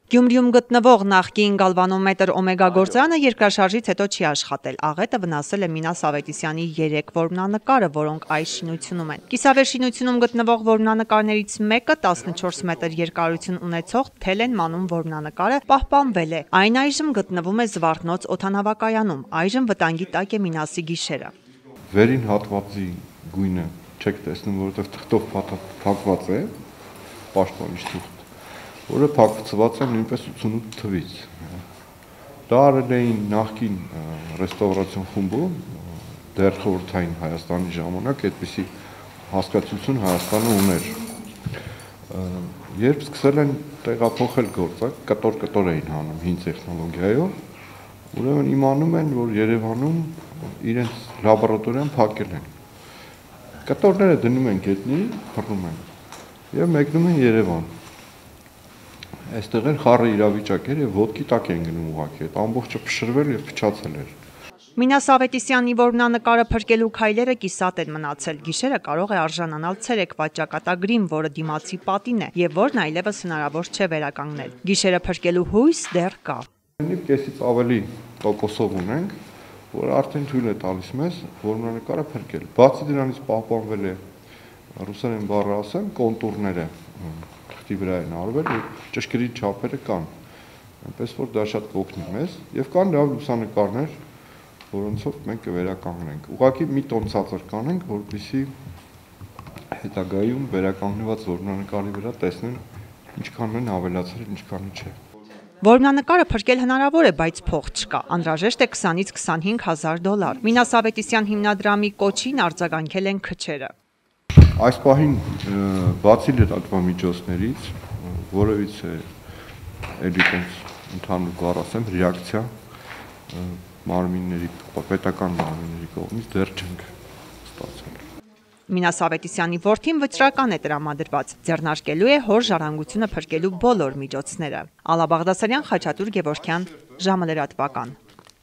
Գյումրիում գտնվող նախկին գալվանոմետր օմեգա գործարանը երկրաշարժից հետո չի աշխատել։ Աղետը վնասել է Մինաս Ավետիսյանի 3 որմնանկարը, որոնք այս շինությունում են։ Կիսավեր շինությունում գտնվող որմնանկարներից մեկը 14 մետր երկարություն ունեցող Թելեն-Մանուն որմնանկարը պահպանվել է։ Այն այժմ գտնվում է Զվարթնոց օդանավակայանում։ Այժմ վտանգի տակ է Մինասի գիշերը։ Վերին հատվածի գույնը չեք տեսնում, որովհետև թղթով փակված է, պաշտպանիչ թուղթ, որը փակցված է նույնպես 88 թվից։ Դա արել էին նախկին ռեստավրացիոն խումբում, դեռ խորհրդային Հայաստանի ժամանակ այդպիսի հասկացություն Հայաստանը ուներ։ Երբ սկսել են տեղափոխել գործակ, կտոր էին հանում հին տեխնոլոգիայով, ուրեմն իմանում են, որ Երևանում իրենց լաբորատորիան փակել են։ Կտորները դնում են գետնի, փռում են եւ մեկնում են Երևան։ Այստեղ էլ խառը իրավիճակ էր եւ ոտքի տակ են գնում ուղղակի, այդ ամբողջը փշրվել եւ փչացել էր։ Մինաս Ավետիսյանի որմնանկարը փրկելու քայլերը կիսատ են մնացել։ Գիշերը կարող է արժանանալ ցերեկվա ճակատագրին, որը դիմացի պատին է եւ որն այլևս հնարավոր չէ վերականգնել։ Գիշերը փրկելու հույս դեռ կա։ Կեսից ավելի տոկոսով ունենք, որ արդեն թույլ է տալիս մեզ որմնանկարը փրկել։ Բացի դրանից պահպանվել է ռուսերեն բառը ասեմ, կոնտուրները թղթի վրա են արվել եւ ճշգրիտ չափերը կան։ Այնպես որ դա շատ կօգնի մեզ եւ կան լավ լուսանկարներ, որոնցով մենք կվերականգնենք։ Ուղղակի մի տոն ցածր կանենք, որպեսզի հետագայում վերականգնված որմնանկարի վրա տեսնեն ինչքան են ավելացել, ինչքան չէ։ Որմնանկարը փրկել հնարավոր է, բայց փող չկա։ Անհրաժեշտ է 20-ից 25 հազար դոլար։ Մինաս Ավետիսյան հիմնադրամի կոչին արձագանքել են քչերը։ Այս պահին բացի լրատվամիջոցներից որևիցե էլի տենց ընդհանուր բառ ասեմ ռեակցիա մարմինների պետական մարմինների կողմից դեռ չենք ստացել։ Մինաս Ավետիսյանի որդին վճռական է տրամադրված, ձեռնարկելու է հոր ժառանգությունը փրկելու բոլոր միջոցները։ Ալա Բաղդասարյան, Խաչատուր Գևորգյան, ժամը լրատվական։